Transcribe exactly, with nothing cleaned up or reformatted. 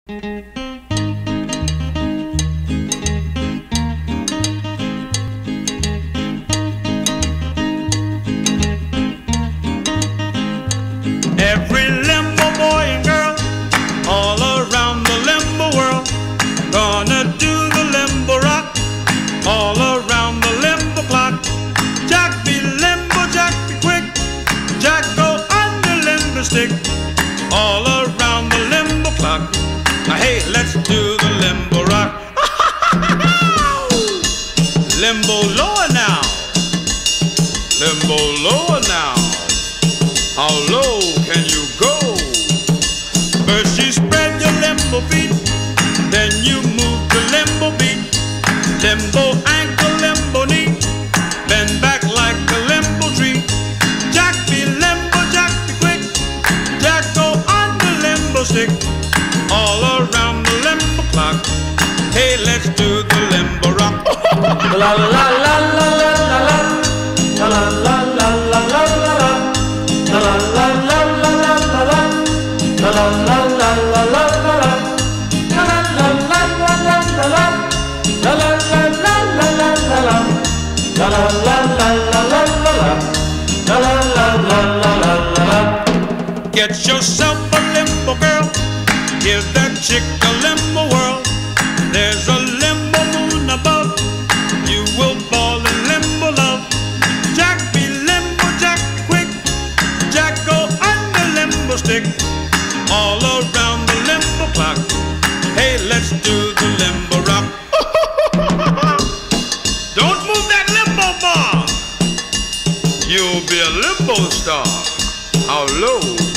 Every limbo boy and girl all around the limbo world gonna do the limbo rock all around the limbo clock. Jack be limbo, Jack be quick, Jack go on the limbo stick all around the limbo clock. Now hey, let's do the limbo rock. Limbo lower now, limbo lower now. How low can you go? First you spread your limbo feet, then you move the limbo beat. Limbo ankle, limbo knee, bend back like a limbo tree. Jack be limbo, Jack be quick, Jack go on the limbo stick all around the limbo clock. Hey, let's do the limbo rock. La la la la la la la la la la la la la la la. La la la la la la la la. La la la la la la la la. La la la la la la la la. La la la la la la la la. La la la la la la la la. La la la la la la la. Get yourself a limbo girl, give that chick a limbo world. There's a limbo moon above, you will fall in limbo love. Jack be limbo, Jack quick, Jack go on the limbo stick all around the limbo clock. Hey, let's do the limbo rock. Don't move that limbo bar, you'll be a limbo star. How low